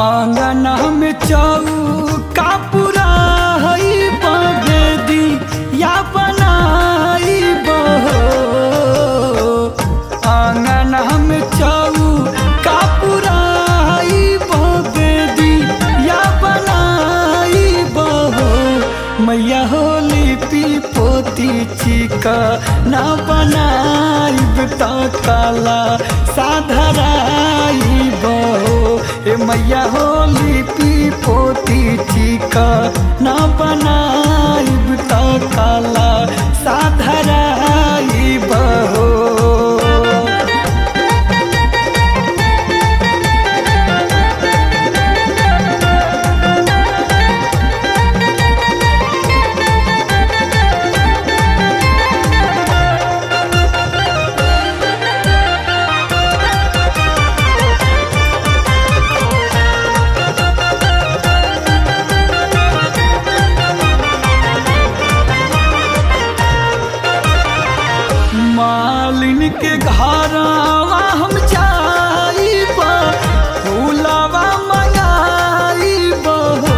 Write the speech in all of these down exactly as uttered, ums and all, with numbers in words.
आंगना में चौका पूरा हई बेदी या बनाई बहो। आंगना में चौका पूरा हई बेदी या बनाई बहो। मैया होली पी पोती चिका ना बनाइब त काला साधराई बहो। ए मैया होली पी पोती चिका ना बनाइब त काला साधराई बहो। मालिन के घरवा हम जाइब फूलवा मंगाइब हो।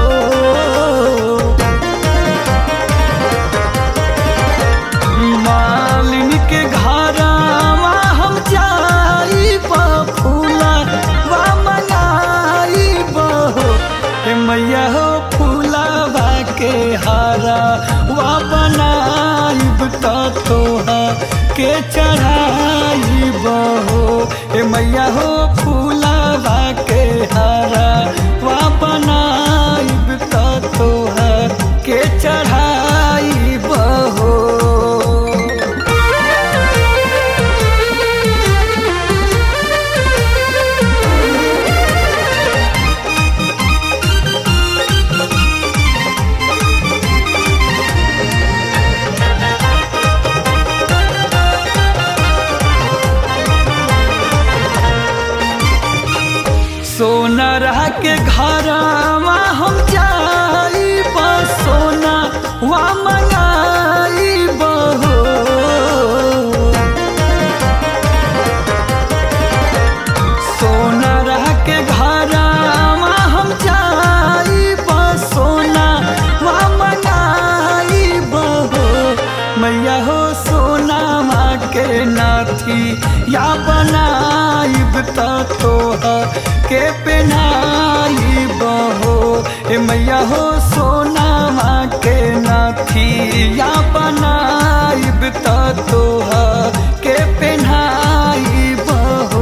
मालिन के घरवा हम जाइब फूलवा मंगाइब हो। ए मैया हो फूलवा के हारा वा बनाइब त तोहा के चढ़ाई बहो। ए मैया हो फूलवा के हारा वा बनाइब त तोहा के चढ़ाई बहो। सोनरा के घरवा हम जाइब सोना वा मंगाइब हो। सोनरा के घरवा हम जाइब सोना वा मंगाइब हो। मैया हो सोनामा के नाथी या बनाइब त तोहा के पेनाई बहो। ए मैया हो सोनामा के नाथी या बनाइब त तोहा के पेनाई बहो।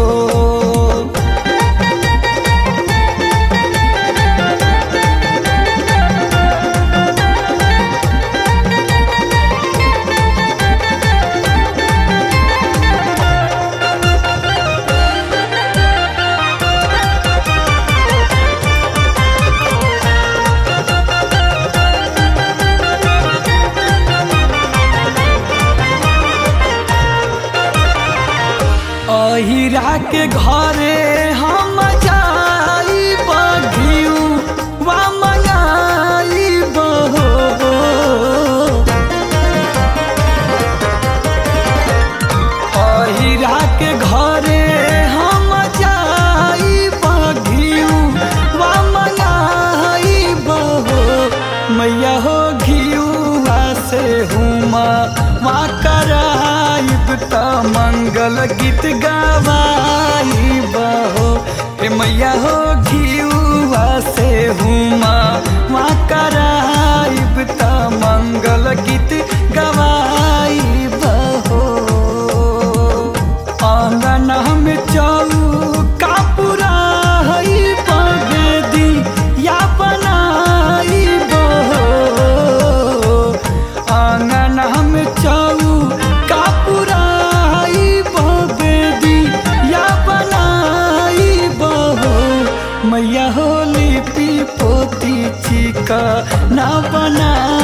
हीरा के घरे हम जाइब घिउवा मंगाइब हो। हीरा के घरे हम जाइब घिउवा मंगाइब हो। मैया हो घिउवा से हुमा वा कराइब त मंगल गीत गवाइब हो। ए मैया हो घिउवा से हुमा वा कराइब त मंगल गीत गवाइब हो। आंगना में चौका पूरा हई बेदी या बनाइब हो। आंगना में चौका पूरा हई बेदी या बनाइब हो। मैया होली पी पोती चिका ना बना